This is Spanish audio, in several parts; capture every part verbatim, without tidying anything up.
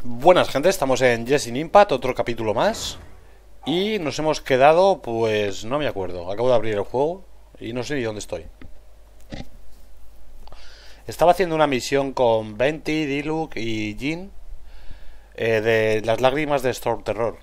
Buenas, gente, estamos en Genshin Impact, otro capítulo más. Y nos hemos quedado, pues no me acuerdo. Acabo de abrir el juego y no sé ni dónde estoy. Estaba haciendo una misión con Venti, Diluc y Jin, eh, de las lágrimas de Storm Terror.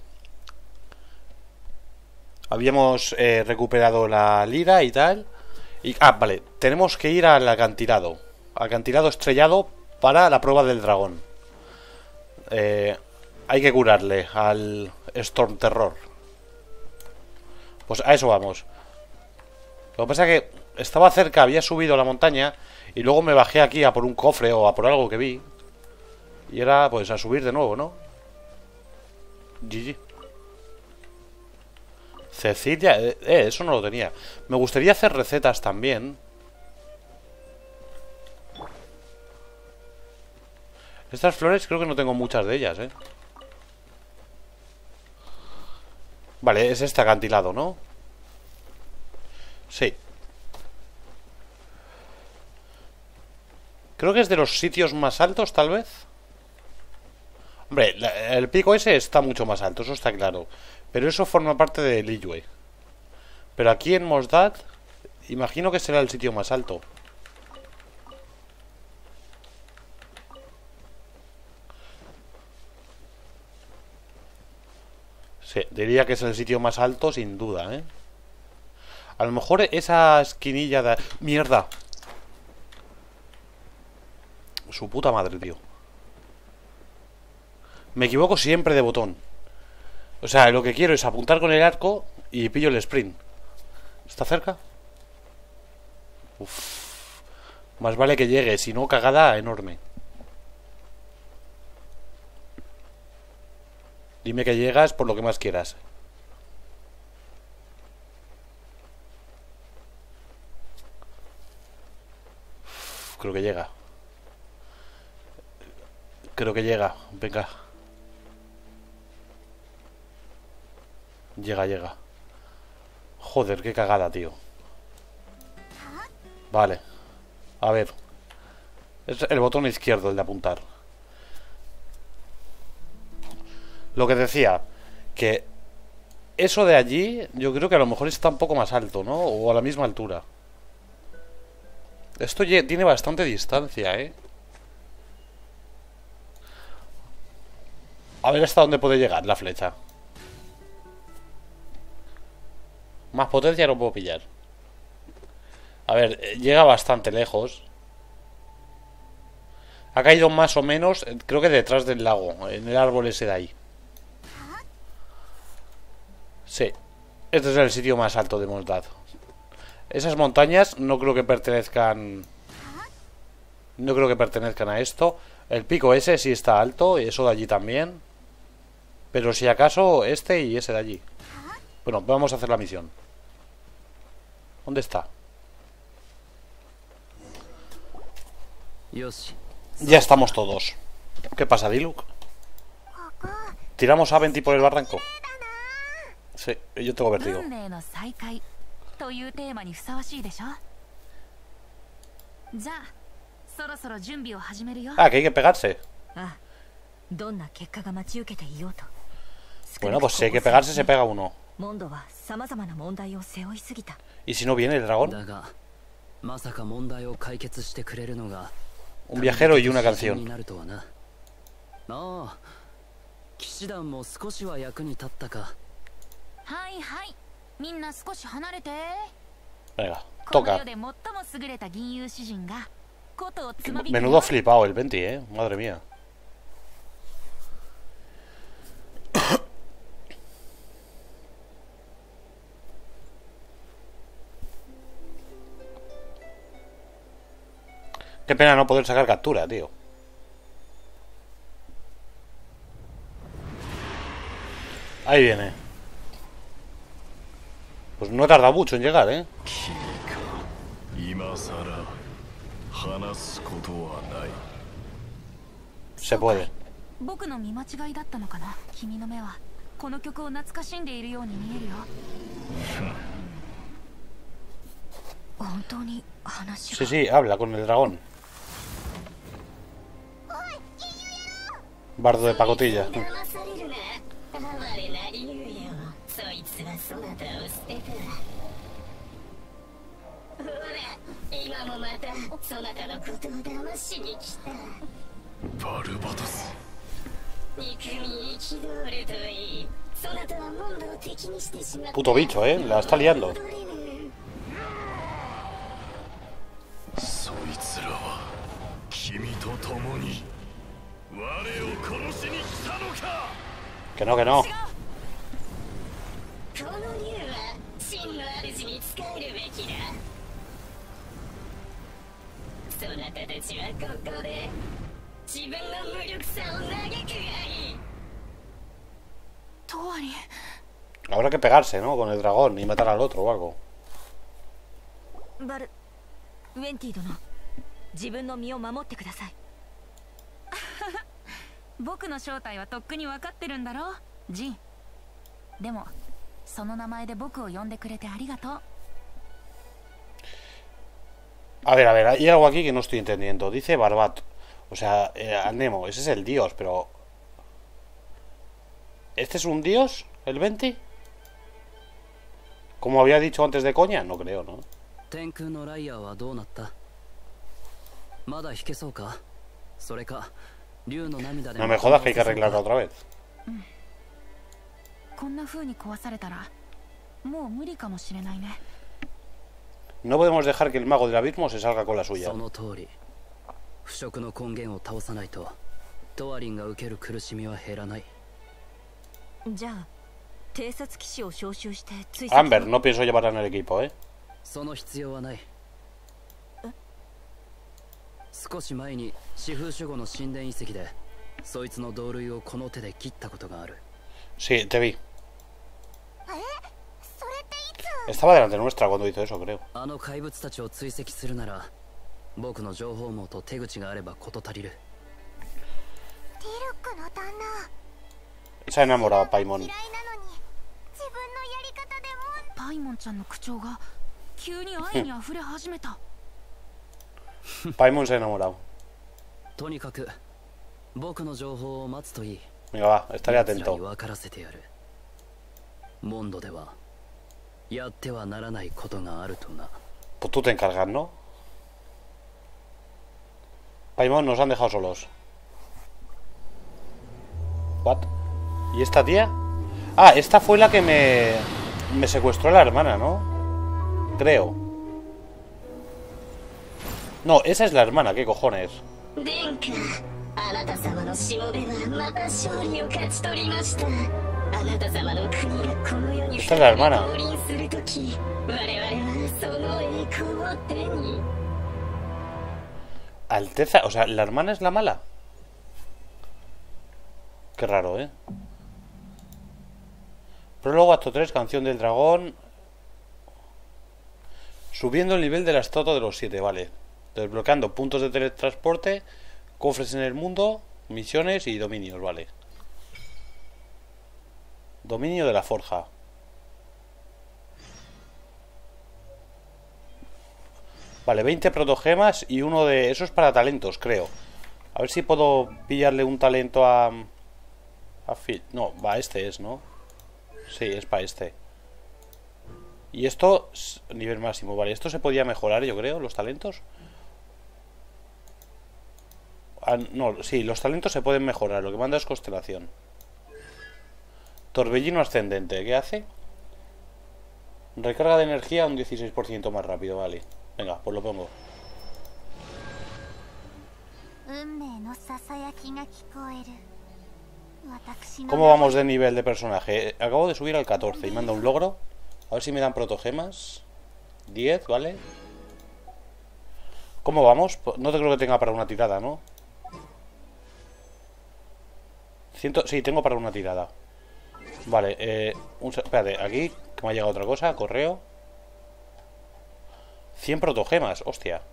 Habíamos eh, recuperado la lira y tal. Y, ah, vale, tenemos que ir al acantilado. Acantilado estrellado para la prueba del dragón. Eh, hay que curarle al Storm Terror. Pues a eso vamos. Lo que pasa es que estaba cerca, había subido a la montaña y luego me bajé aquí a por un cofre o a por algo que vi. Y era pues a subir de nuevo, ¿no? G G. Cecilia, eh, eh, eso no lo tenía. Me gustaría hacer recetas también. Estas flores creo que no tengo muchas de ellas, ¿eh? Vale, es este acantilado, ¿no? Sí. Creo que es de los sitios más altos, tal vez. Hombre, la, el pico ese está mucho más alto, eso está claro. Pero eso forma parte de Liyue. Pero aquí en Mos Dagd, imagino que será el sitio más alto. Sí, diría que es el sitio más alto sin duda, ¿eh? A lo mejor esa esquinilla de... ¡Mierda! Su puta madre, tío. Me equivoco siempre de botón. O sea, lo que quiero es apuntar con el arco y pillo el sprint. ¿Está cerca? Uf. Más vale que llegue, si no, cagada enorme. Dime que llegas por lo que más quieras. Uf, creo que llega. Creo que llega. Venga. Llega, llega. Joder, qué cagada, tío. Vale. A ver. Es el botón izquierdo, el de apuntar. Lo que decía, que eso de allí, yo creo que a lo mejor está un poco más alto, ¿no? O a la misma altura. Esto tiene bastante distancia, ¿eh? A ver hasta dónde puede llegar la flecha. Más potencia no puedo pillar. A ver, llega bastante lejos. Ha caído más o menos, creo que detrás del lago, en el árbol ese de ahí. Sí, este es el sitio más alto de Mos Dagd. Esas montañas no creo que pertenezcan... No creo que pertenezcan a esto. El pico ese sí está alto, y eso de allí también. Pero si acaso este y ese de allí. Bueno, vamos a hacer la misión. ¿Dónde está? Ya estamos todos. ¿Qué pasa, Diluc? ¿Tiramos a Venti por el barranco? Sí, yo tengo vértigo. Ah, que hay que pegarse. Bueno, pues si hay que pegarse, se pega uno. ¿Y si no viene el dragón? Un viajero y una canción. Venga, toca. Menudo flipado el Venti, eh. Madre mía. Qué pena no poder sacar captura, tío. Ahí viene. Pues no he tardado mucho en llegar, ¿eh? Se puede. Sí, sí, habla con el dragón. Bardo de pacotilla. Puto bicho, eh, la está liando. Que no, que no. Habrá que pegarse, ¿no? Con el dragón y matar al otro o algo. A ver, a ver, hay algo aquí que no estoy entendiendo. Dice Barbat. O sea, eh, al Nemo, ese es el dios, pero... ¿Este es un dios? ¿El veinte? Como había dicho antes de coña, no creo, ¿no? No me jodas que hay que arreglarla otra vez. No podemos dejar que el mago del abismo se salga con la suya. Amber, no pienso llevarla en el equipo, ¿eh? Sí, te vi. Estaba delante nuestra cuando hizo eso, creo. Se ha enamorado Paimon. Paimon se ha enamorado. Venga, va, estaré atento. Pues tú te encargas, ¿no? Paimon, nos han dejado solos. What? ¿Y esta tía? Ah, esta fue la que me... Me secuestró a la hermana, ¿no? Creo. No, esa es la hermana, ¿qué cojones? Esta es la hermana. Alteza, o sea, ¿la hermana es la mala? Qué raro, ¿eh? Prólogo, acto tres, canción del dragón. Subiendo el nivel de la estatua de los siete, vale. Desbloqueando puntos de teletransporte, cofres en el mundo, misiones y dominios, vale. Dominio de la forja. Vale, veinte protogemas y uno de... Eso es para talentos, creo. A ver si puedo pillarle un talento a... a Phil. No, va, este es, ¿no? Sí, es para este. Y esto, nivel máximo, vale. Esto se podía mejorar, yo creo, los talentos. Ah, no, sí, los talentos se pueden mejorar. Lo que manda es constelación. Torbellino ascendente, ¿qué hace? Recarga de energía un dieciséis por ciento más rápido, vale. Venga, pues lo pongo. ¿Cómo vamos de nivel de personaje? Acabo de subir al catorce y manda un logro. A ver si me dan protogemas. diez, ¿vale? ¿Cómo vamos? No te creo que tenga para una tirada, ¿no? cien... Sí, tengo para una tirada. Vale, eh... Un... Espérate, aquí que me ha llegado otra cosa. Correo. cien protogemas, hostia.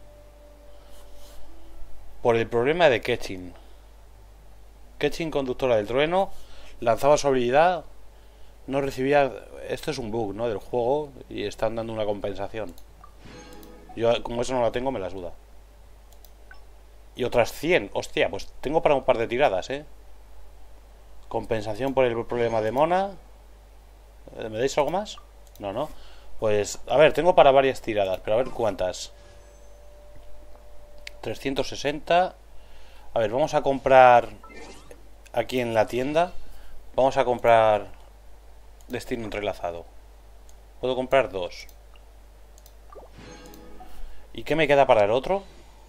Por el problema de Ketchin. Ketchin, conductora del trueno, lanzaba su habilidad, no recibía... Esto es un bug, ¿no? Del juego y están dando una compensación. Yo, como eso no la tengo, me la suda. Y otras cien, hostia, pues tengo para un par de tiradas, ¿eh? Compensación por el problema de Mona. ¿Me dais algo más? No, no. Pues, a ver, tengo para varias tiradas, pero a ver cuántas. trescientos sesenta. A ver, vamos a comprar aquí en la tienda. Vamos a comprar destino entrelazado. Puedo comprar dos. ¿Y qué me queda para el otro?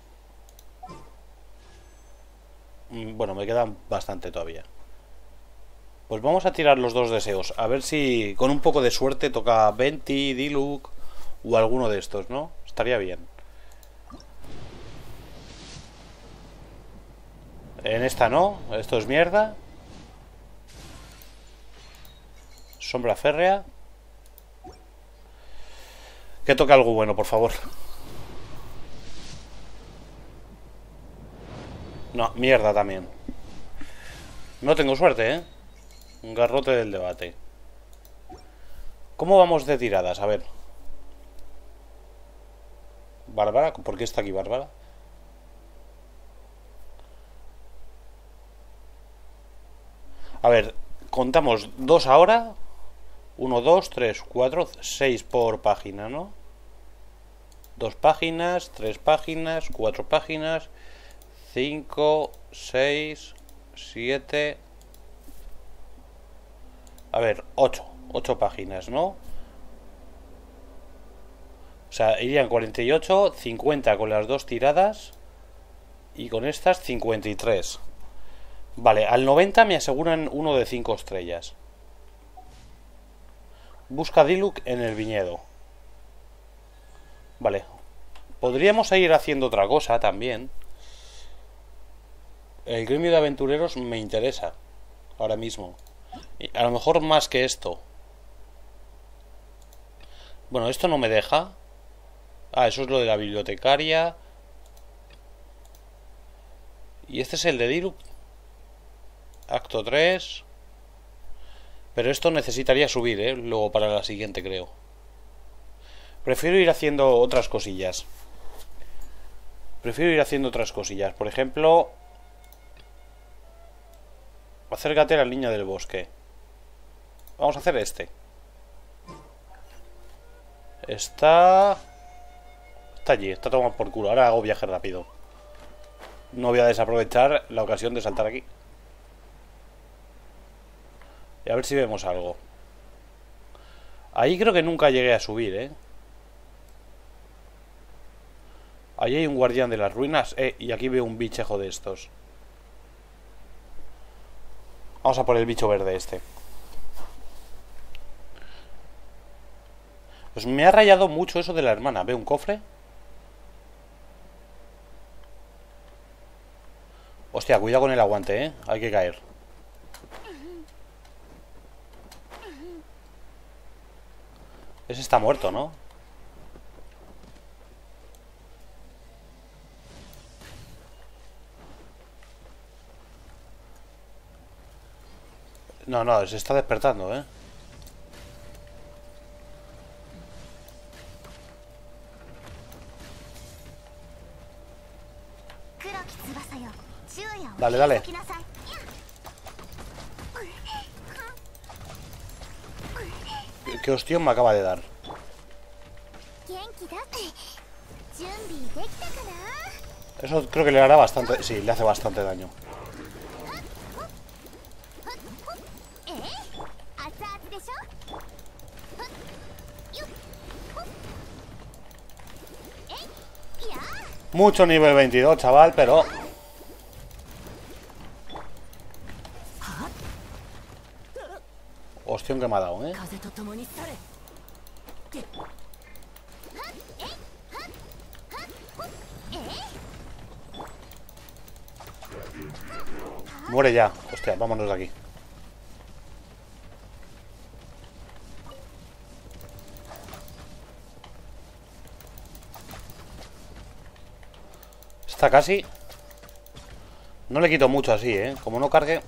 Bueno, me quedan bastante todavía. Pues vamos a tirar los dos deseos. A ver si con un poco de suerte toca Venti, Diluc o alguno de estos, ¿no? Estaría bien. En esta no. Esto es mierda. Sombra férrea. Que toque algo bueno, por favor. No, mierda también. No tengo suerte, ¿eh? Un garrote del debate. ¿Cómo vamos de tiradas? A ver. Bárbara, ¿por qué está aquí Bárbara? A ver, contamos dos ahora. Uno, dos, tres, cuatro, seis por página, ¿no? Dos páginas, tres páginas, cuatro páginas, cinco, seis, siete. A ver, ocho. ocho páginas, ¿no? O sea, irían cuarenta y ocho, cincuenta con las dos tiradas. Y con estas cincuenta y tres. Vale, al noventa me aseguran uno de cinco estrellas. Busca Diluc en el viñedo. Vale. Podríamos ir haciendo otra cosa también. El gremio de aventureros me interesa ahora mismo. A lo mejor más que esto. Bueno, esto no me deja. Ah, eso es lo de la bibliotecaria. Y este es el de Diluc. Acto tres. Pero esto necesitaría subir, ¿eh? Luego para la siguiente, creo. Prefiero ir haciendo otras cosillas. Prefiero ir haciendo otras cosillas. Por ejemplo... Acércate a la niña del bosque. Vamos a hacer este. Está... Está allí, está tomando por culo. Ahora hago viaje rápido. No voy a desaprovechar la ocasión de saltar aquí. Y a ver si vemos algo. Ahí creo que nunca llegué a subir, ¿eh? Ahí hay un guardián de las ruinas. Eh, y aquí veo un bichejo de estos. Vamos a por el bicho verde este. Pues me ha rayado mucho eso de la hermana. ¿Ve un cofre? Hostia, cuidado con el aguante, ¿eh? Hay que caer. Ese está muerto, ¿no? No, no, se está despertando, ¿eh? Dale, dale. ¿Qué hostión me acaba de dar? Eso creo que le hará bastante... Sí, le hace bastante daño. Mucho nivel veintidós, chaval, pero... Hostión que me ha dado, ¿eh? Muere ya. Hostia, vámonos de aquí. Está casi. No le quito mucho así, ¿eh? Como no cargue...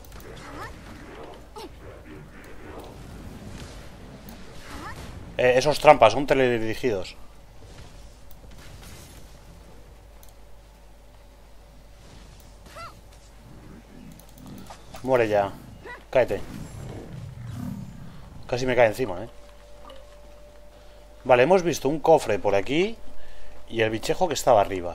Eh, esos trampas son teledirigidos. Muere ya. Cáete. Casi me cae encima, eh. Vale, hemos visto un cofre por aquí y el bichejo que estaba arriba.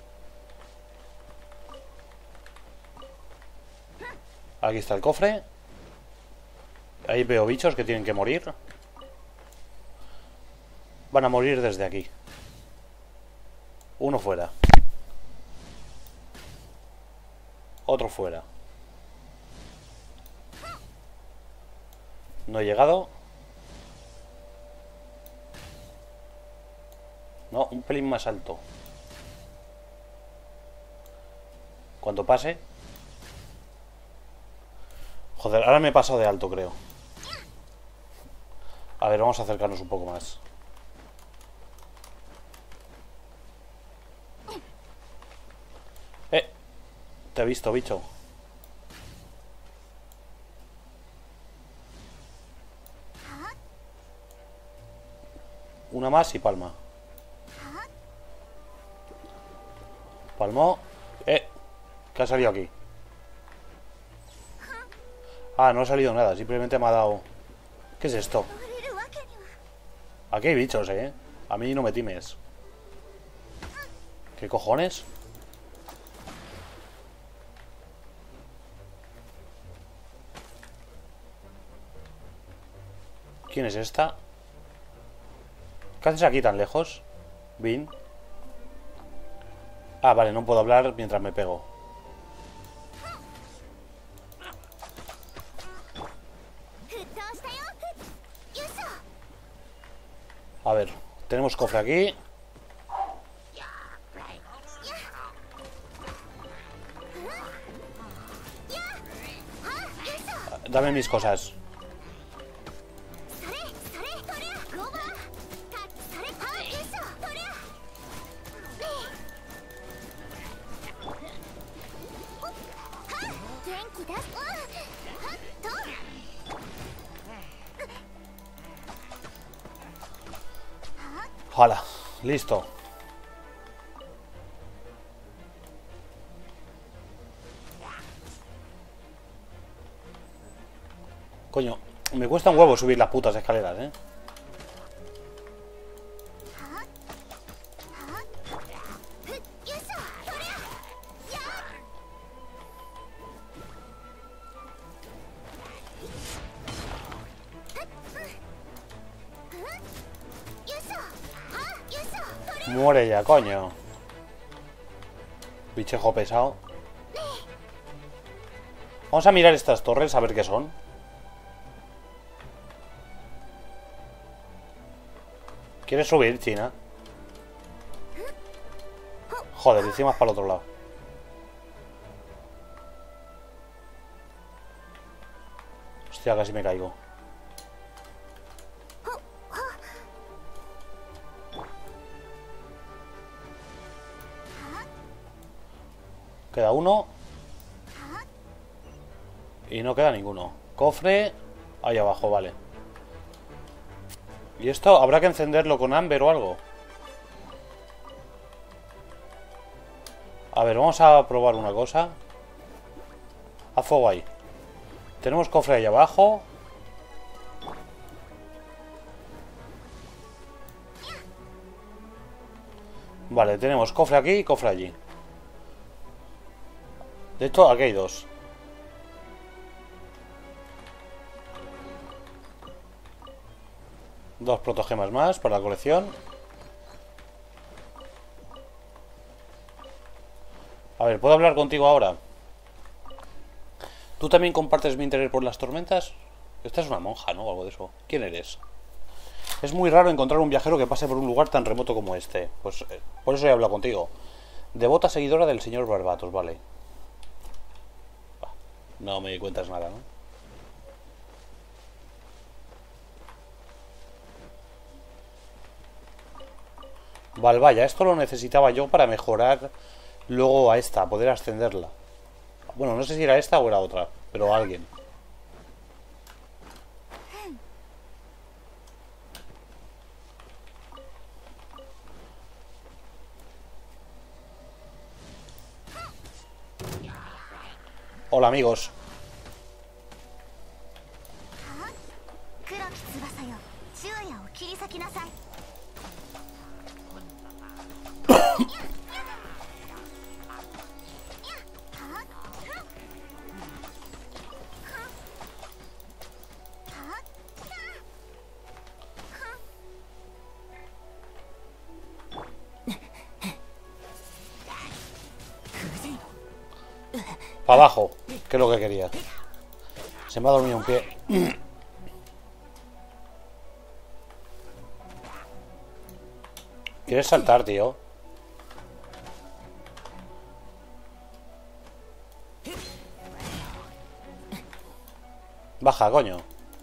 Aquí está el cofre. Ahí veo bichos que tienen que morir. Van a morir desde aquí. Uno fuera. Otro fuera. No he llegado. No, un pelín más alto. Cuando pase. Joder, ahora me he pasado de alto, creo. A ver, vamos a acercarnos un poco más. Eh, te he visto, bicho. Una más y palma. Palmó. Eh, ¿qué ha salido aquí? Ah, no ha salido nada, simplemente me ha dado... ¿Qué es esto? Aquí hay bichos, eh. A mí no me times. ¿Qué cojones? ¿Quién es esta? ¿Qué haces aquí tan lejos? Vin. Ah, vale, no puedo hablar mientras me pego. A ver, tenemos cofre aquí. Dame mis cosas. ¡Hala! Listo. Coño, me cuesta un huevo subir las putas escaleras, ¿eh? Muere ya, coño. Bichejo pesado. Vamos a mirar estas torres a ver qué son. ¿Quieres subir, China? Joder, encima es para el otro lado. Hostia, casi me caigo. Queda uno. Y no queda ninguno. Cofre ahí abajo, vale. ¿Y esto habrá que encenderlo con Amber o algo? A ver, vamos a probar una cosa. Haz fuego ahí. Tenemos cofre ahí abajo. Vale, tenemos cofre aquí y cofre allí. De hecho, aquí hay dos. Dos protogemas más para la colección. A ver, ¿puedo hablar contigo ahora? ¿Tú también compartes mi interés por las tormentas? Esta es una monja, ¿no? O algo de eso. ¿Quién eres? Es muy raro encontrar un viajero que pase por un lugar tan remoto como este. Pues eh, por eso he hablado contigo. Devota seguidora del señor Barbatos, vale. No me cuentas nada, ¿no? Vale, vaya, esto lo necesitaba yo para mejorar luego a esta, poder ascenderla. Bueno, no sé si era esta o era otra, pero alguien. Hola, amigos. Para abajo, que es lo que quería. Se me ha dormido un pie. ¿Quieres saltar, tío? Baja, coño.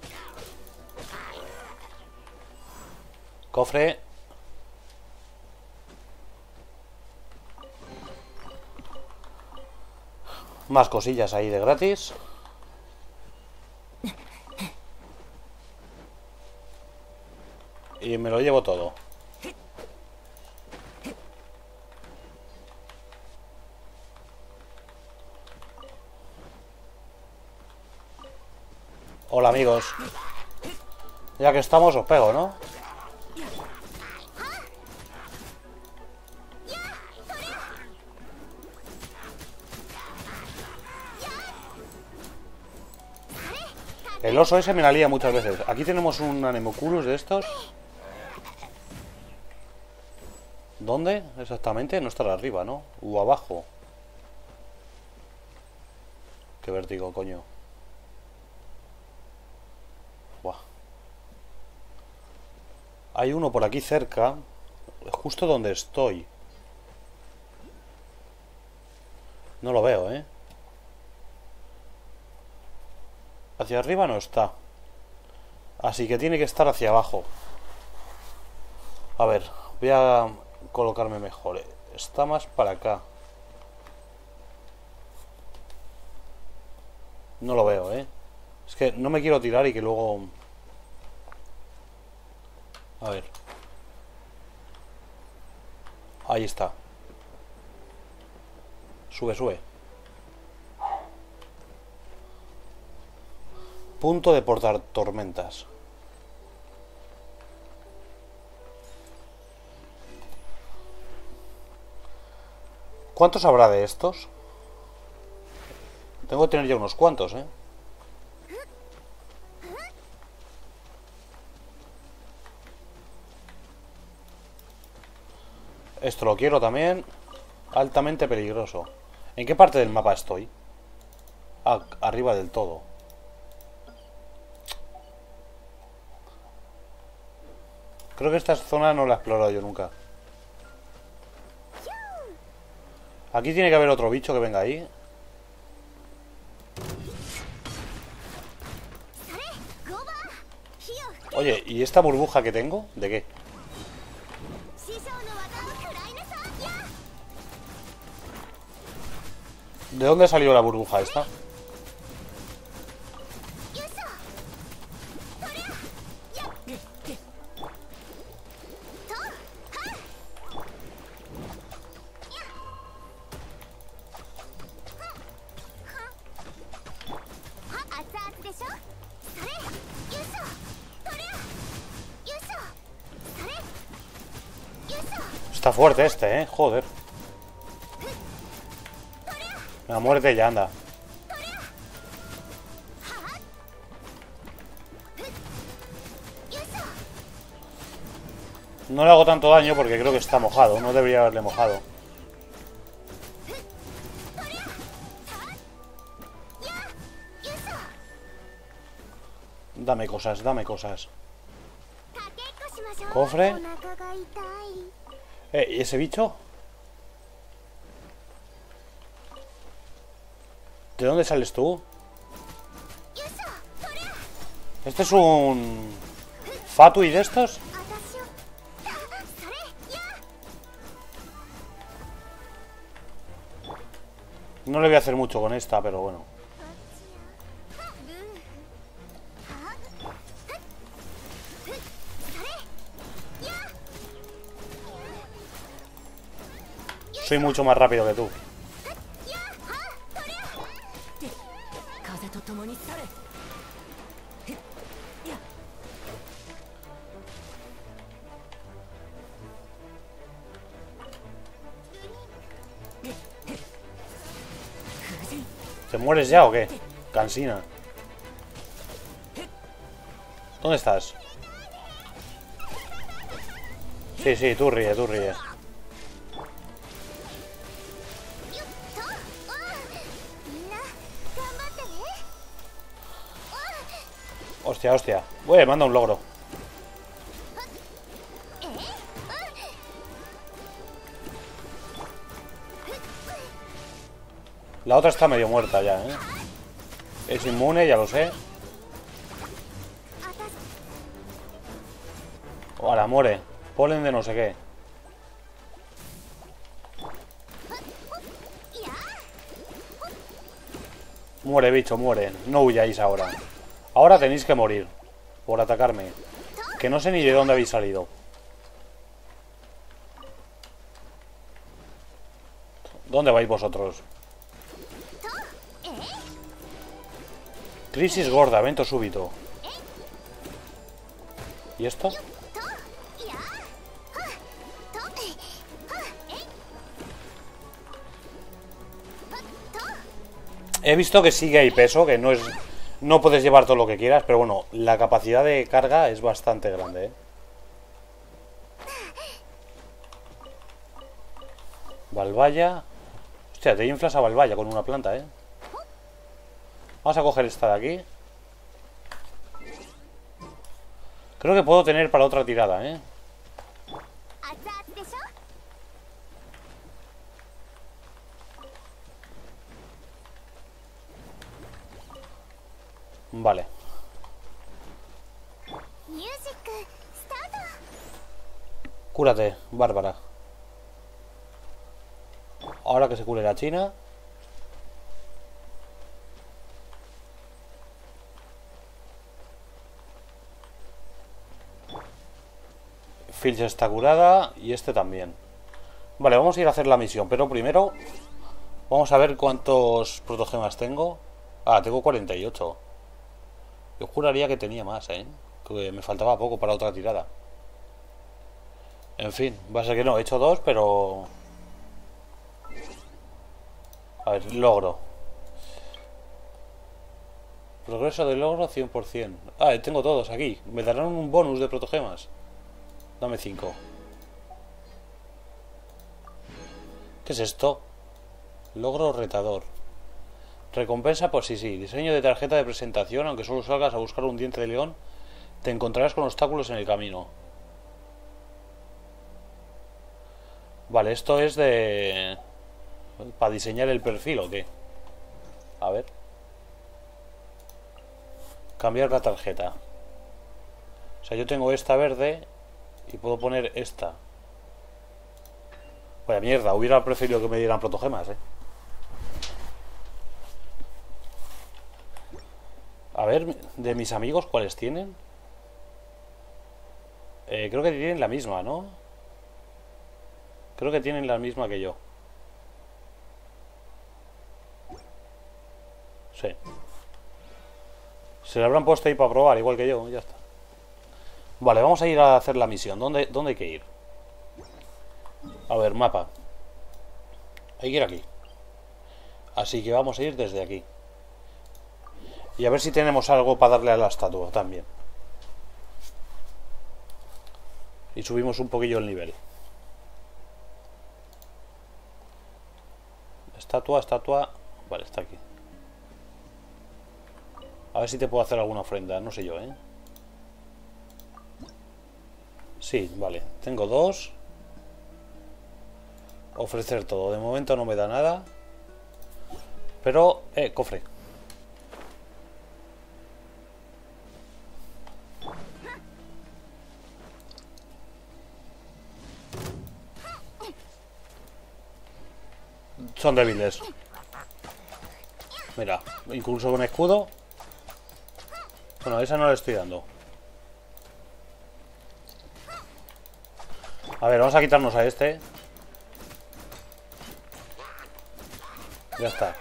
Cofre. Más cosillas ahí de gratis. Y me lo llevo todo. Hola, amigos. Ya que estamos, os pego, ¿no? El oso ese me la lía muchas veces. Aquí tenemos un Anemoculus de estos. ¿Dónde? Exactamente. No estará arriba, ¿no? O abajo. Qué vértigo, coño. Buah. Hay uno por aquí cerca. Justo donde estoy. No lo veo, ¿eh? Hacia arriba no está. Así que tiene que estar hacia abajo. A ver, voy a colocarme mejor. Está más para acá. No lo veo, ¿eh? Es que no me quiero tirar y que luego... A ver. Ahí está. Sube, sube. Punto de portar tormentas. ¿Cuántos habrá de estos? Tengo que tener ya unos cuantos, ¿eh? Esto lo quiero también. Altamente peligroso. ¿En qué parte del mapa estoy? Ah, arriba del todo. Creo que esta zona no la he explorado yo nunca. Aquí tiene que haber otro bicho que venga ahí. Oye, ¿y esta burbuja que tengo? ¿De qué? ¿De dónde salió la burbuja esta? Está fuerte este, eh, joder. La muerte ya anda. No le hago tanto daño porque creo que está mojado. No debería haberle mojado. Dame cosas, dame cosas. Cofre. Eh, ¿y ese bicho? ¿De dónde sales tú? ¿Este es un... Fatui de estos? No le voy a hacer mucho con esta, pero bueno. Soy mucho más rápido que tú. ¿Te mueres ya o qué? Cansina. ¿Dónde estás? Sí, sí, tú ríe, tú ríe. Hostia, hostia. Uy, manda un logro. La otra está medio muerta ya, ¿eh? Es inmune, ya lo sé. Ahora muere. Polen de no sé qué. Muere, bicho, muere. No huyáis ahora. Ahora tenéis que morir por atacarme. Que no sé ni de dónde habéis salido. ¿Dónde vais vosotros? Crisis gorda, evento súbito. ¿Y esto? He visto que sigue ahí peso, que no es... No puedes llevar todo lo que quieras, pero bueno, la capacidad de carga es bastante grande, ¿eh? Balbaya. Hostia, te inflas a Balbaya con una planta, ¿eh? Vamos a coger esta de aquí. Creo que puedo tener para otra tirada, ¿eh? Vale. Cúrate, Bárbara. Ahora que se cure la China. Filch está curada y este también. Vale, vamos a ir a hacer la misión, pero primero vamos a ver cuántos protogemas tengo. Ah, tengo cuarenta y ocho. Yo juraría que tenía más, ¿eh? Que me faltaba poco para otra tirada. En fin, va a ser que no, he hecho dos, pero... A ver, logro. Progreso de logro cien por cien. Ah, tengo todos aquí. Me darán un bonus de protogemas. Dame cinco. ¿Qué es esto? Logro retador. Recompensa por sí, sí. Diseño de tarjeta de presentación. Aunque solo salgas a buscar un diente de león, te encontrarás con obstáculos en el camino. Vale, esto es de... ¿Para diseñar el perfil o qué? A ver. Cambiar la tarjeta. O sea, yo tengo esta verde y puedo poner esta. Vaya mierda, hubiera preferido que me dieran protogemas, eh. A ver, de mis amigos, ¿cuáles tienen? Eh, creo que tienen la misma, ¿no? Creo que tienen la misma que yo. Sí. Se la habrán puesto ahí para probar, igual que yo, ya está. Vale, vamos a ir a hacer la misión. ¿Dónde, dónde hay que ir? A ver, mapa. Hay que ir aquí. Así que vamos a ir desde aquí. Y a ver si tenemos algo para darle a la estatua también. Y subimos un poquillo el nivel. Estatua, estatua... Vale, está aquí. A ver si te puedo hacer alguna ofrenda, no sé yo, ¿eh? Sí, vale. Tengo dos. Ofrecer todo. De momento no me da nada. Pero... Eh, cofre. Son débiles. Mira, incluso con escudo. Bueno, esa no le estoy dando. A ver, vamos a quitarnos a este. Ya está.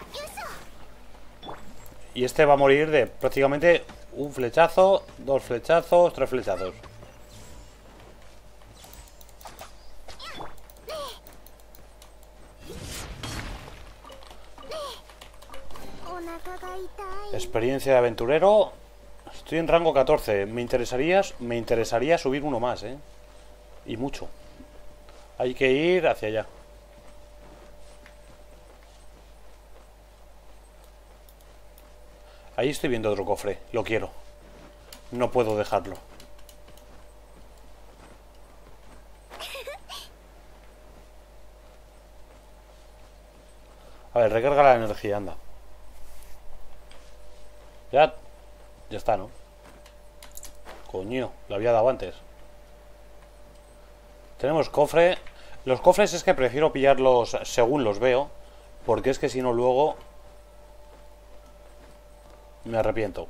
Y este va a morir de prácticamente un flechazo, dos flechazos, tres flechazos. Experiencia de aventurero. Estoy en rango catorce. Me interesaría, me interesaría subir uno más, ¿eh? Y mucho. Hay que ir hacia allá. Ahí estoy viendo otro cofre. Lo quiero. No puedo dejarlo. A ver, recarga la energía, anda. Ya. Ya está, ¿no? Coño, lo había dado antes. Tenemos cofre. Los cofres es que prefiero pillarlos según los veo, porque es que si no luego me arrepiento.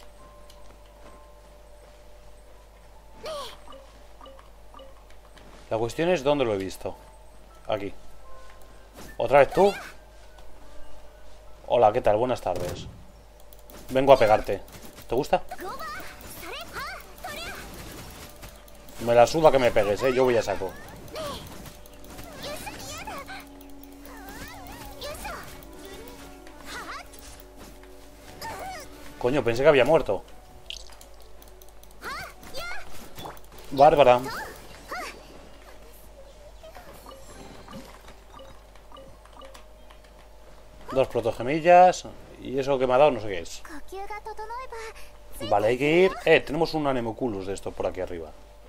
La cuestión es dónde lo he visto. Aquí. ¿Otra vez tú? Hola, ¿qué tal? Buenas tardes. Vengo a pegarte. ¿Te gusta? Me la suda que me pegues, ¿eh? Yo voy a saco. Coño, pensé que había muerto. Bárbara. Dos protogemillas. Y eso que me ha dado no sé qué es. Vale, hay que ir. Eh, tenemos un Anemoculus de estos por aquí arriba.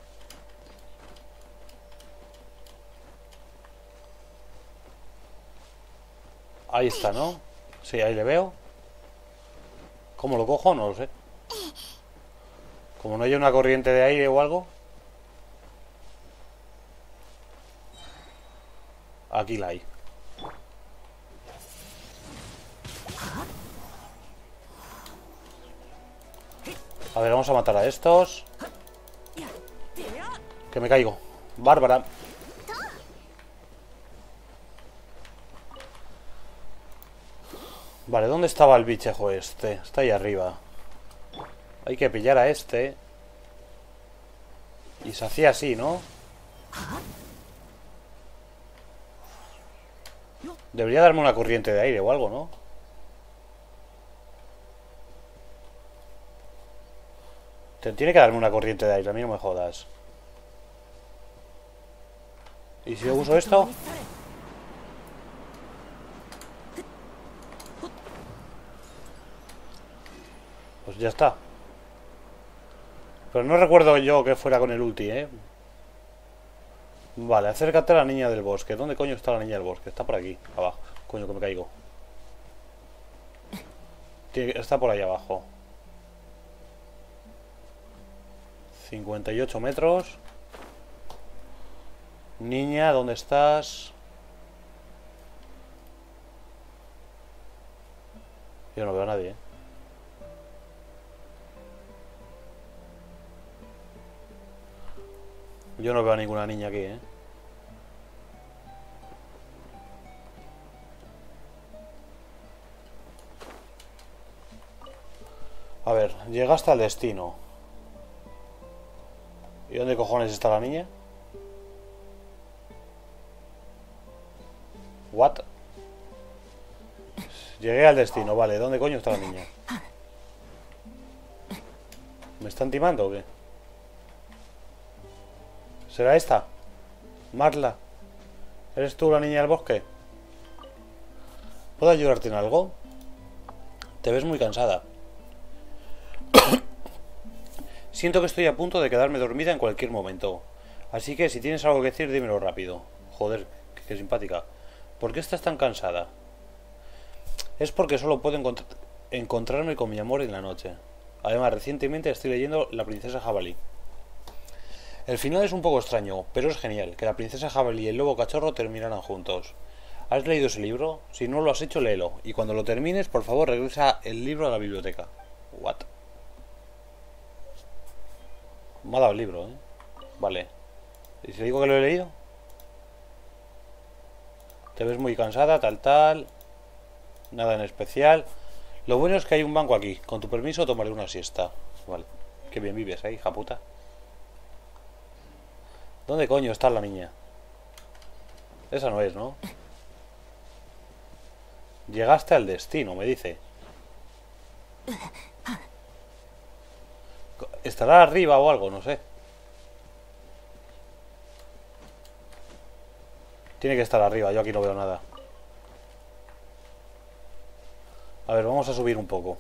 Ahí está, ¿no? Sí, ahí le veo. ¿Cómo lo cojo? No lo sé. Como no hay una corriente de aire o algo. Aquí la hay. A ver, vamos a matar a estos. Que me caigo. Bárbara. Vale, ¿dónde estaba el bichejo este? Está ahí arriba. Hay que pillar a este. Y se hacía así, ¿no? Debería darme una corriente de aire o algo, ¿no? Te tiene que darme una corriente de aire, a mí no me jodas. ¿Y si yo uso esto? Pues ya está. Pero no recuerdo yo que fuera con el ulti, ¿eh? Vale, acércate a la niña del bosque. ¿Dónde coño está la niña del bosque? Está por aquí, abajo. Coño, que me caigo. Está por ahí abajo. cincuenta y ocho metros. Niña, ¿dónde estás? Yo no veo a nadie, ¿eh? Yo no veo a ninguna niña aquí, ¿eh? A ver, llegaste al destino. ¿Y dónde cojones está la niña? What? Llegué al destino, vale. ¿Dónde coño está la niña? ¿Me están timando o qué? ¿Será esta? Marla. ¿Eres tú la niña del bosque? ¿Puedo ayudarte en algo? Te ves muy cansada. Siento que estoy a punto de quedarme dormida en cualquier momento. Así que si tienes algo que decir, dímelo rápido. Joder, qué, qué simpática. ¿Por qué estás tan cansada? Es porque solo puedo encont- encontrarme con mi amor en la noche. Además, recientemente estoy leyendo La princesa jabalí. El final es un poco extraño, pero es genial, que la princesa jabalí y el lobo cachorro terminaran juntos. ¿Has leído ese libro? Si no lo has hecho, léelo. Y cuando lo termines, por favor, regresa el libro a la biblioteca. What? Me ha dado el libro, ¿eh? Vale. ¿Y si le digo que lo he leído? Te ves muy cansada, tal, tal. Nada en especial. Lo bueno es que hay un banco aquí. Con tu permiso tomaré una siesta. Vale. Qué bien vives, ¿eh, hija puta? ¿Dónde coño está la niña? Esa no es, ¿no? Llegaste al destino, me dice. Estará arriba o algo, no sé. Tiene que estar arriba, yo aquí no veo nada. A ver, vamos a subir un poco.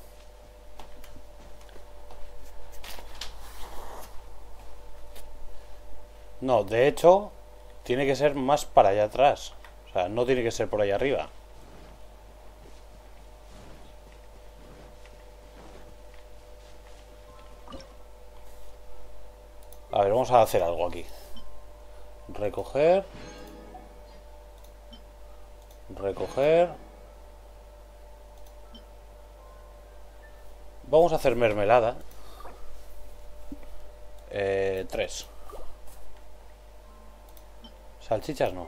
No, de hecho, tiene que ser más para allá atrás. O sea, no tiene que ser por ahí arriba. A ver, vamos a hacer algo aquí. Recoger. Recoger. Vamos a hacer mermelada. Eh, tres. Salchichas no.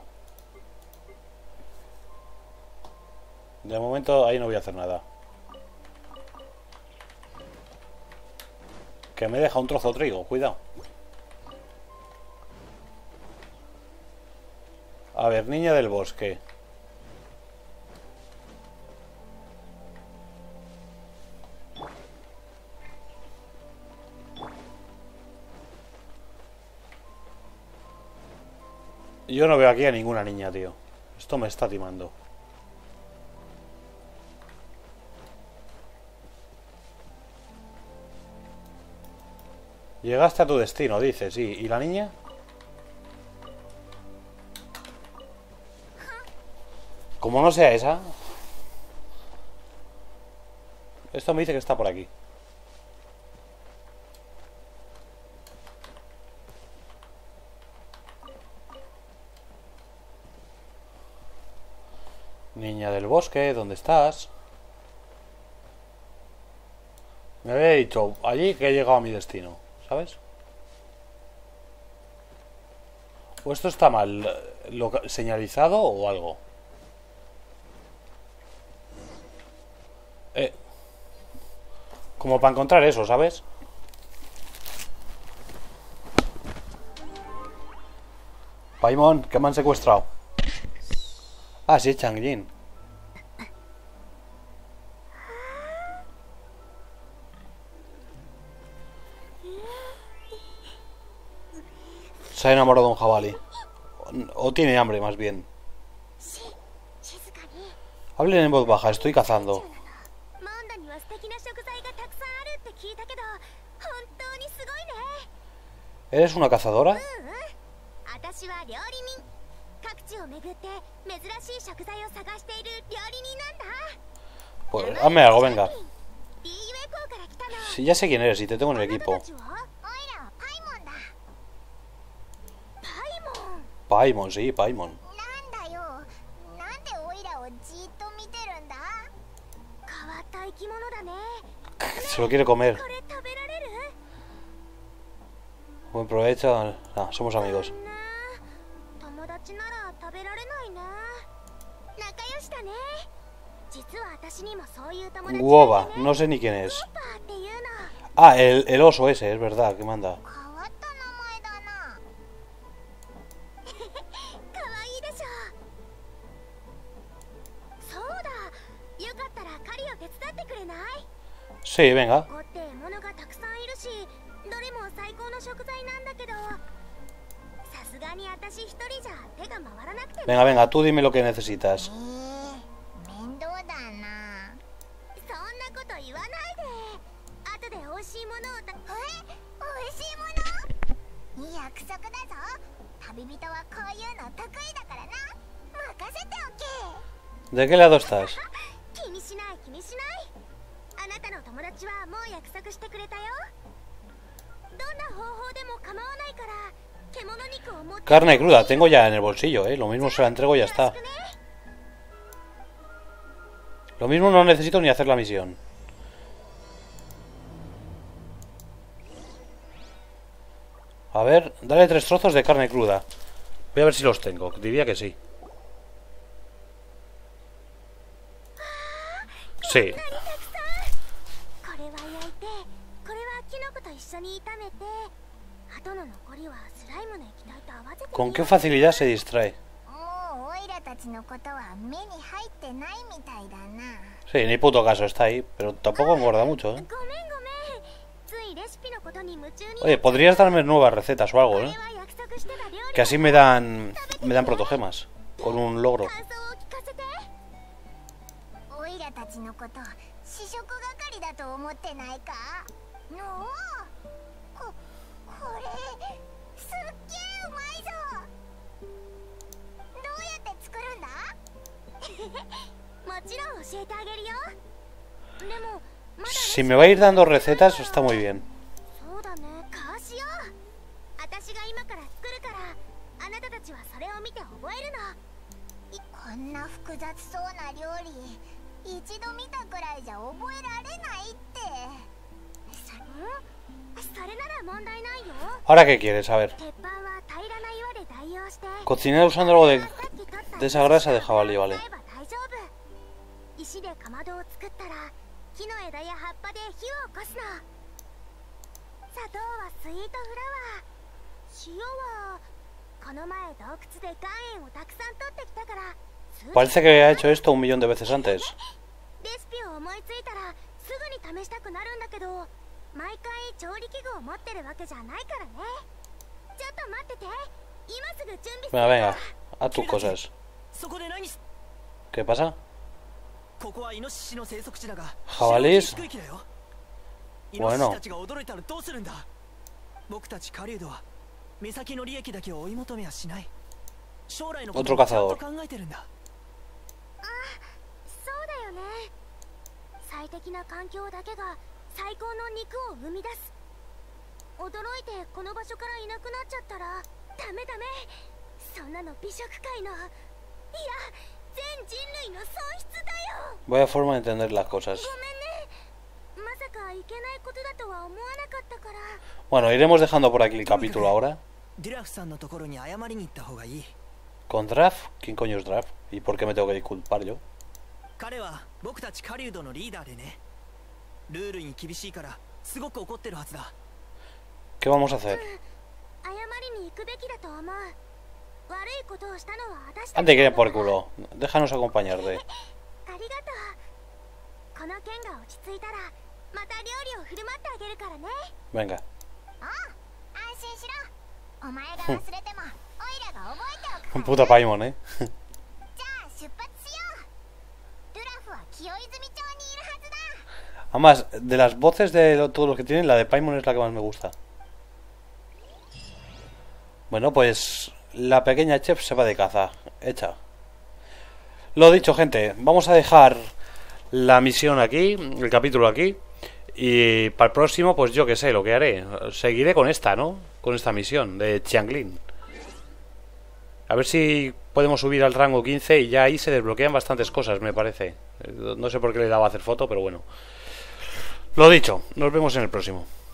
De momento ahí no voy a hacer nada. Que me deja un trozo de trigo, cuidado. A ver, niña del bosque. Yo no veo aquí a ninguna niña, tío. Esto me está timando. Llegaste a tu destino, dice, sí. ¿Y la niña? Como no sea esa. Esto me dice que está por aquí. Niña del bosque, ¿dónde estás? Me había dicho allí que he llegado a mi destino, ¿sabes? ¿O esto está mal lo, señalizado o algo? Eh, como para encontrar eso, ¿sabes? Paimon, que me han secuestrado. Ah, sí, Changjin. Se ha enamorado de un jabalí. O, o tiene hambre, más bien. Hablen en voz baja, estoy cazando. ¿Eres una cazadora? Pues hazme algo, venga. Si ya sé quién eres y te tengo en el equipo. Paimon, sí, Paimon. Se lo quiere comer. Buen provecho. No, somos amigos. Guoba, no sé ni quién es. Ah, el, el oso ese, es verdad, que manda. Sí, venga. Venga, venga, tú dime lo que necesitas. ¿De qué lado estás? Carne cruda, tengo ya en el bolsillo, ¿eh? Lo mismo se la entrego y ya está. Lo mismo no necesito ni hacer la misión. A ver, dale tres trozos de carne cruda. Voy a ver si los tengo, diría que sí. Sí. ¿Con qué facilidad se distrae? Sí, ni puto caso, está ahí, pero tampoco engorda mucho, ¿eh? Oye, podrías darme nuevas recetas o algo, ¿eh? Que así me dan me dan protogemas con un logro. Si me va a ir dando recetas, está muy bien. ¿Ahora qué quieres? A ver. Cocinar usando algo de, de esa grasa de jabalí, vale. Parece que ha hecho esto un millón de veces antes. Venga, venga, haz tus cosas. ¿Qué pasa? ¿Jabalís? Bueno. Otro cazador. Vaya forma de entender las cosas. Bueno, iremos dejando por aquí el capítulo ahora. ¿Con Draf? ¿Quién coño es Draf? ¿Y por qué me tengo que disculpar yo? ¿Qué vamos a hacer? Ande que por culo. Déjanos acompañarte. Venga. Un puto Paimon, eh. Además, de las voces de lo, todos los que tienen, la de Paimon es la que más me gusta. Bueno, pues la pequeña chef se va de caza. Hecha. Lo dicho, gente, vamos a dejar la misión aquí, el capítulo aquí. Y para el próximo, pues yo qué sé, lo que haré. Seguiré con esta, ¿no? Con esta misión de Xianglin. A ver si podemos subir al rango quince y ya ahí se desbloquean bastantes cosas, me parece. No sé por qué le daba a hacer foto, pero bueno. Lo dicho, nos vemos en el próximo.